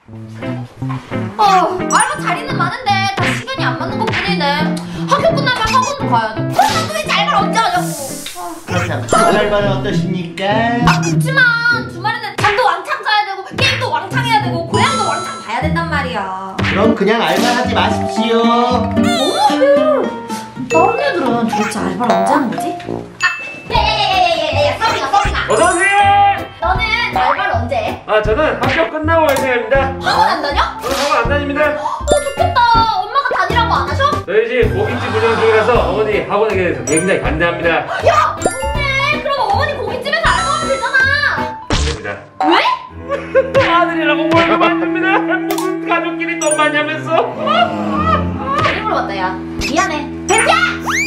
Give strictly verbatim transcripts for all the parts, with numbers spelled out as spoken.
어, 알바 자리는 많은데 다 시간이 안 맞는 것 뿐이네. 학교 끝나면 학원도 가야 돼. 그럼 도대체 알바를 언제 하냐고. 그렇다면 주말 알바는 어떠십니까? 아, 그렇지만 주말에는 잠도 왕창 자야 되고 게임도 왕창 해야 되고 고양이도 왕창 봐야 된단 말이야. 그럼 그냥 알바하지 마십시오. 어머, 다른 애들은 도대체 알바를 언제 하는 거지? 아, 야야야야야야, 서빈아 서빈아. 어서오세요. 너는 알바를 언제 해? 아, 저는 학교 끝나고 해야 합니다. 학원 안 다녀? 저는 학원 안 다닙니다. 어, 좋겠다. 엄마가 다니라고 안 하셔? 저희 집 고깃집 운영 중이라서 어머니 학원에 대해서 굉장히 간대합니다. 야, 좋네. 그럼 어머니 고깃집에서 알바하면 되잖아. 됩니다. 왜? 아들이라고 월급 안 줍니다. 무슨 가족끼리 돈 많이 하면서. 잘못 물어봤다, 야. 미안해. 벤티야!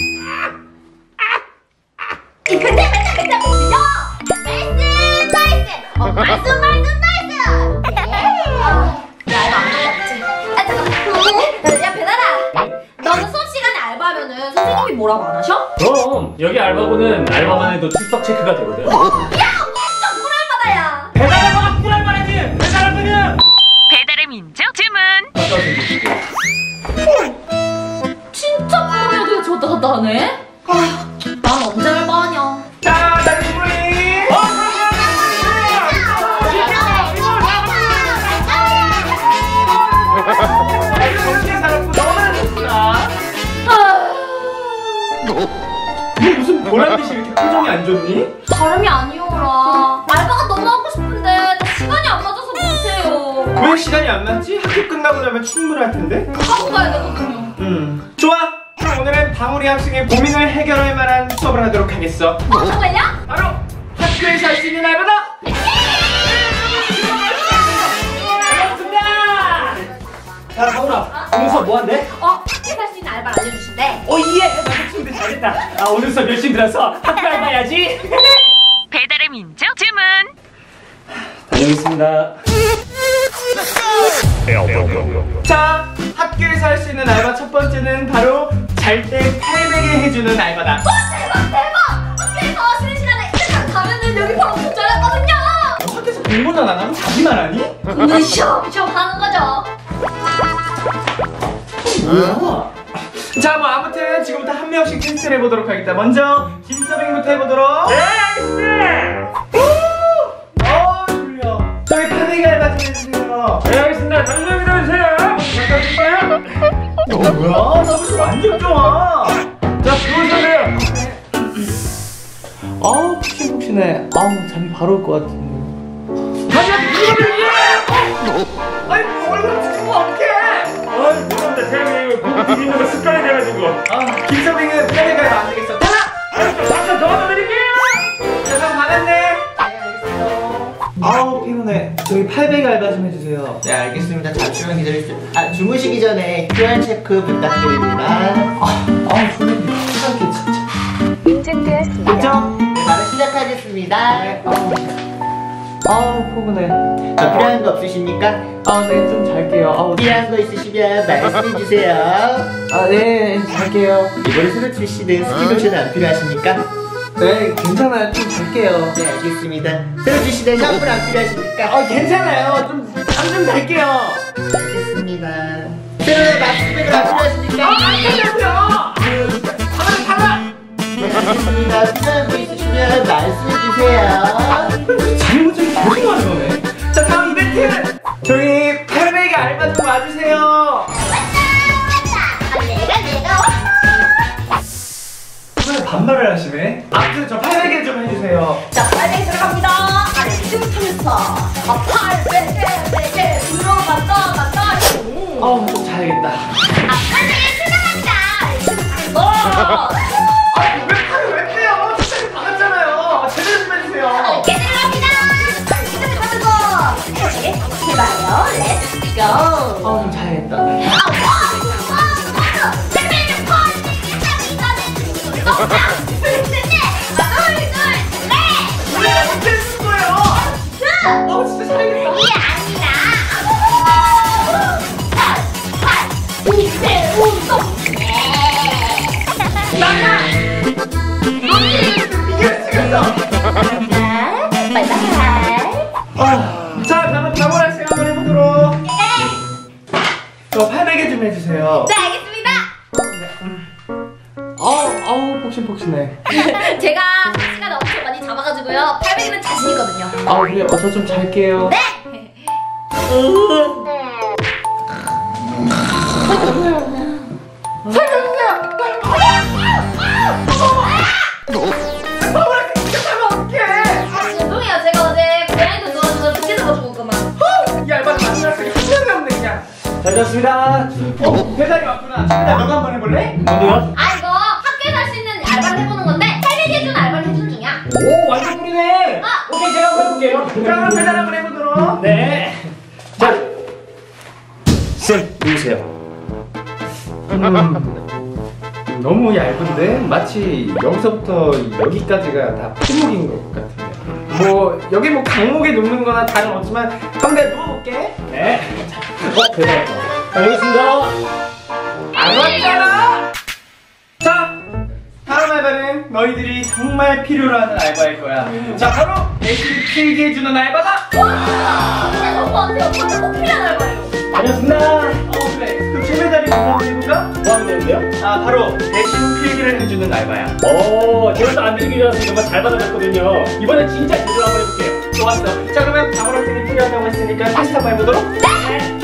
이 근데 맨날 맨날 보시죠? 나이스 나이스! 어, 말씀 말씀 나이스! 야, 알바 안 받았지? 아, 잠깐만. 야, 배나라. 너는 수업 시간에 알바하면은 선생님이 뭐라고 안 하셔? 그럼 여기 알바고는 알바만 해도 출석 체크가 되거든. 야, 완전 꿀알바다, 야. 배달 알바가 꿀알바라니. 배달 알바냐? 배달의 민족 주문. 진짜 꿀알바도 저 왔다 갔다 하네? 아휴, 난 언제 알바하냐? 자, 다리뿌리. 어, 너 무슨 보란듯이 이렇게 표정이 안 좋니? 다름이 아니오라. 알바가 너무 하고 싶은데 나 시간이 안 맞아서 못해요. 왜 시간이 안 맞지? 학교 끝나고 나면 충분할 텐데? 학원 가야 되거든요. 음 좋아! 그럼 오늘은 방울이 학생의 고민을 해결할 만한 수업을 하도록 하겠어. 어, 정말요? 바로 학교에서 할 수 있는 알바다! 야, 방울아, 오늘 수업 뭐 한대? 어, 학교에서 할 수 있는 알바를 알려주신대. 오, 예! 나도 친구들 잘했다. 아, 오늘 수업 열심히 들어서 학교 알바야지. 배달의 민족 주문. 다녀오겠습니다. 자, 학교에서 할 수 있는 알바 첫 번째는 바로 잘 때 팔베개 해주는 알바다. 와, 대박 대박! 학교에서 쉬는 시간에 일단 가면은 여기 바로 엄청 잘했거든요. 학교에서 공부는 안 하고 자기만 하니? 공부는 시험시험 하는 거죠. 뭐야? 자, 뭐 아무튼 지금부터 한 명씩 테스트를 해보도록 하겠다. 먼저 김서빙부터 해보도록. 네, 알겠습니다. 어, 졸려. 저희 팔베개 알바 좀 해주세요. 네, 알겠습니다. 잠시만 기다려주세요. 잠깐 드릴게요. 어, 뭐야? 서비스 완전 좋아. 자, 들어오세요. 아우, 푹신푹신해. 아우, 잠이 바로 올 것 같은데. 가자, 이거를 아니, 얼굴 찍으면 어떡해? 아, 죄송합니다. 제가 이거 고기 튀기는 거 습관이 돼가지고. 아, 김서빙은 팔베개 알바 안 되겠어. 하나! 한번 더 받아드릴게요. 자, 그럼 받았네. 네, 알겠어요. 아우, 피곤해. 저희 팔베개 알바 좀 해주세요. 네, 알겠습니다. 잠시만 기다려주세요. 아, 주무시기 전에 큐알 체크 부탁드립니다. 아, 아우, 졸린데. 시간 괜찮죠? 인증되었습니다. 됐죠? 네, 바로 시작하겠습니다. 네, 아우. 아우, 포근해. 아, 필요한 거 없으십니까? 아, 네, 좀 잘게요. 아우, 필요한 거 있으시면 말씀해주세요. 아, 네, 잘게요. 이번에 새로 출시된 스킨로션 안 필요하십니까? 네, 괜찮아요. 좀 잘게요. 네, 알겠습니다. 새로 출시된 샴푸 안 필요하십니까? 아, 괜찮아요. 좀, 잠 좀 잘게요. 알겠습니다. 새로 마스크팩 안 필요하십니까? 괜찮아요. 하나, 하나. 네, 알겠습니다. 필요한 거 있으시면 말씀해주세요. 잘못 좀 계속 하는 거네. 자, 다음 이벤트. 저희 팔베개 알바 좀 와주세요. 아, 내가 내가 왜 반말을 하시네? 아무튼 저 팔베개 좀 해주세요. 자, 빨리 들어갑니다. 아래 춤추면서 아, 팔, 배, 배, 배, 배 들어간다, 간다. 음. 어우, 좀 자야겠다. 아, 빨리 들어갑니다. 어. 아니, 왜 팔을 왜 빼요? 진짜 박았잖아요. 제대로 좀 해주세요. 깨들어갑니다 시간을 가지고 다시 해봐요. 렛츠 고. 어우, 좀 자야겠다. 아, 와, 와, 와. 생명력 퍼즐 시작이 너는 둘, 셋, 넷. 하나, 둘, 둘, 셋. 왜 못해 주는 거예요? 자, 어우, 진짜 자야겠다. 이게 아니라 팔, 팔, 이세 운동. 나가. 이겼어. 바이바이. 아, 자, 다음은 방울할 시간 한번 해보도록. 설계 좀 해주세요. 네, 알겠습니다. 어우 어우 폭신폭신해. 제가 시간을 엄청 많이 잡아가지고요. 팔백이는 자신이거든요. 아 그래요? 어, 저 좀 잘게요. 네. 죄송해요. 제가 어제 고양이도 좋아해서 두개 잡아주고 그만. 이 알바는 만나서 한 명이 없네 그냥. 잘 잤습니다. 어 배달이 왔구나. 배달 너가 한번 해볼래? 뭔데요? 아 이거 학교에서 할 수 있는 알바를 해보는 건데 팔백이 해준 알바를 해준 중이야. 오, 완전 꿀이네. 아. 오케이, 제가 한번 해볼게요. 자 그럼 배달 한번 해보도록. 네. 자, 쌤 누구세요? 음, 너무 얇은데 마치 여기서부터 여기까지가 다 피목인 것 같은데. 뭐 여기 뭐 강목에 눕는 거나 다름없지만 한번 내가 누워볼게. 네. 어, 배달. 자, 여기 있습니다. 안 왔잖아. 자 다음 알바는 너희들이 정말 필요로 하는 알바일 거야. 자 바로 대신 필기 해주는 알바다. 근데 오빠한테 오빠한테 꼭 필요한 알바예요. 다녔습니다. 어 그래 그럼 최배달이 한번 해볼까? 뭐 하면 되는데요? 아 바로 대신 필기를 해주는 알바야. 오, 제가 또 안드리기라서 정말 잘 받아봤거든요. 이번엔 진짜 제대로 한번 해볼게요. 좋았어. 자 그러면 방울 학생이 필요하다고 했으니까 테스트 한번 해보도록. 네.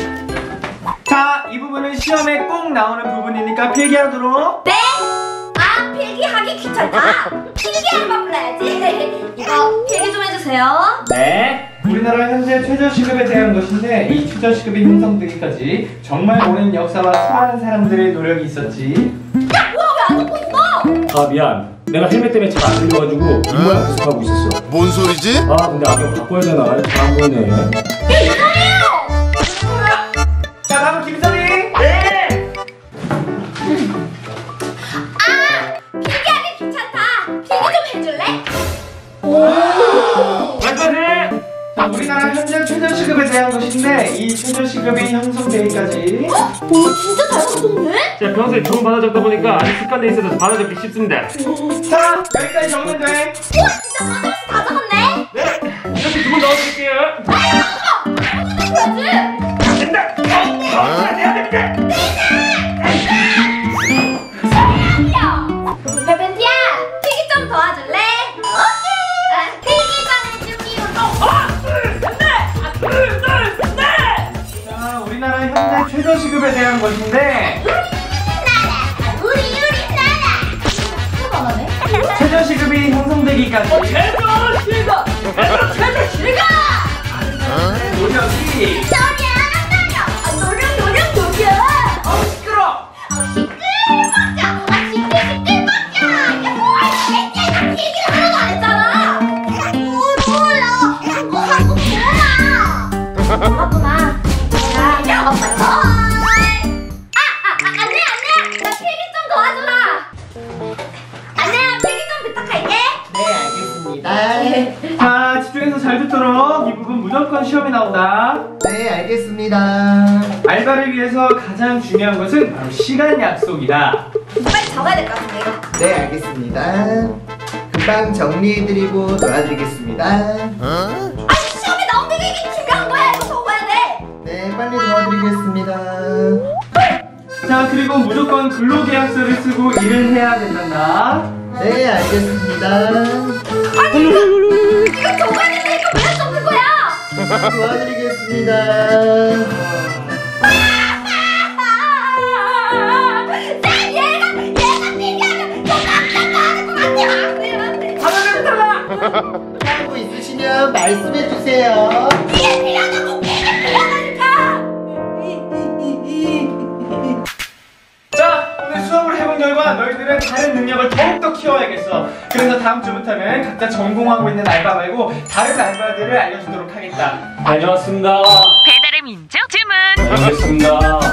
자 이 부분은 시험에 꼭 나오는 부분이니까 필기하도록. 네? 아 필기하기 귀찮다. 필기 알바 불러야지. 이거 필기 좀 해주세요. 네. 우리나라 현재 최저시급에 대한 것인데 이 최저시급이 형성되기까지 정말 오랜 역사와 수많은 사람들의 노력이 있었지. 야 뭐야 왜 안 듣고 있어? 아, 미안. 내가 헬멧 때문에 잘 안 들려가지고 입모양 계속하고 있었어. 뭔 소리지? 아, 근데 안경 바꿔야 되나? 잘 안 보이네. 이게 이상해요. 자 다음 김선희. 네. 아 필기하기 귀찮다. 필기 좀 해줄래? 완전해. 자 우리나라 현재 최저시급에 대한 것인데 이 최저시급이 형성되기까지. 오 진짜 잘 맞췄네. 제가 평소에 좋은 받아 적다 보니까 아주 습관돼 있어서 받아 적기 쉽습니다. 자 여기까지 적으면 돼. 우와 진짜 하나씩 다 적었네. 네. 이렇게 두 분 넣어드릴게요. 해줘야지. 된다. 어, 어, 내야 됩니다. 페펜티야 필기 좀 도와줄래? 오케이. 아, 필기 꺼내주기로. 자 우리나라 현재 최저시급에 대한 것인데 우리 우리나라. 해봐라네. 최저시급이 형성되기까지 최저 시간. 최저 최저 실가. 노력이. 소리 알았다요. 아, 노력 노력 노력. 어우 시끄러. 아 시끌벅적. 아 시끌 시끌벅적. 야 뭐야 진짜 나 필기를 하나도 안 했잖아. 몰라. 뭐 하고 몰라. 몰랐구나. 야 이거 빨리. 아아 안돼 안돼. 나 필기 좀 도와주라. 안돼야 필기 좀 부탁할게. 네, 알겠습니다. 자 집중해서 잘 듣도록 이 부분 무조건 시험에 나온다. 네, 알겠습니다. 알바를 위해서 가장 중요한 것은 바로 시간 약속이다. 빨리 적어야 될 것 같은데 이거. 네, 알겠습니다. 금방 정리해드리고 도와드리겠습니다. 아니 시험에 나온 게 이게 중요한 거야. 이거 적어야 돼. 네, 빨리 도와드리겠습니다. 자 그리고 무조건 근로계약서를 쓰고 일을 해야 된단다. 네, 알겠습니다. 아니 이거 이거 적어야 되는데 이거 왜 안 적는 거야? 도와드리겠습니다. 쌤 얘가 얘가 필기하면 저 깜짝 놀랄 것 같아. 안돼 안돼. 하나는 달라. 하고 있으시면 말씀해주세요. 이게 필요하다고 이게 필요하다니까. 자 오늘 수업을 해본 결과 너희들은 다른 능력을 더욱더 키워야겠어. 그래서 다음 주부터는 각자 전공하고 있는 알바 말고 다른 알바들을 알려주도록 하겠다. 다녀왔습니다. 배달의 민족 주문. 알겠습니다.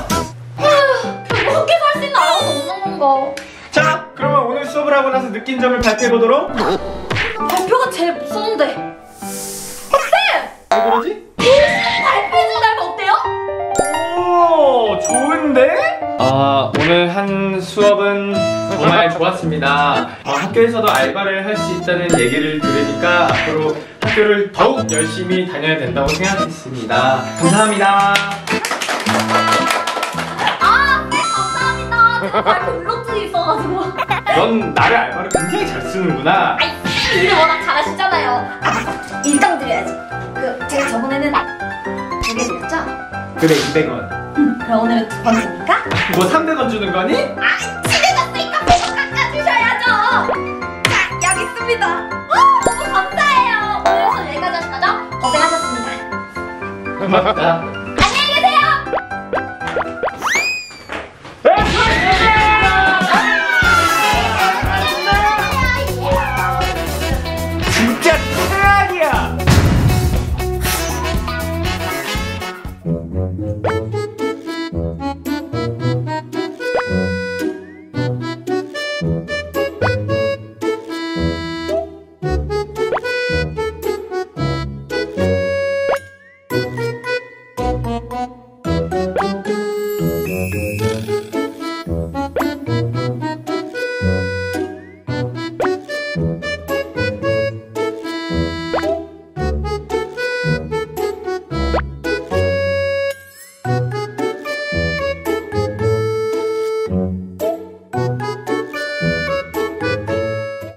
결국 학교에서 할 수 있는 알아도 없는 건가? 자 그러면 오늘 수업을 하고 나서 느낀 점을 발표해보도록. 발표가 제일 무서운데. 쌤! 왜 그러지? 발표해준 알바 어때요? 오 좋은데? 아 오늘 한 수업은 정말 좋았습니다. 아, 학교에서도 알바를 할 수 있다는 얘기를 들으니까 앞으로 학교를 더욱 열심히 다녀야 된다고 생각했습니다. 감사합니다. 아, 블록들이 있어가지고. 넌 나를 알바로 굉장히 잘 쓰는구나. 아이, 일을 워낙 잘하시잖아요. 아, 일당 드려야지. 그, 제가 저번에는 두 개 드렸죠? 그래, 이백 원. 음, 그럼 오늘은 두 번째니까? 뭐 삼백 원 주는 거니? 아, 친해졌으니까 계속 깎아주셔야죠. 자, 여기 있습니다. 어, 너무 감사해요. 오늘 수업 여기까지 하신 거죠? 고생하셨습니다. 고맙다. 안녕히 계세요. 진짜 최악이야.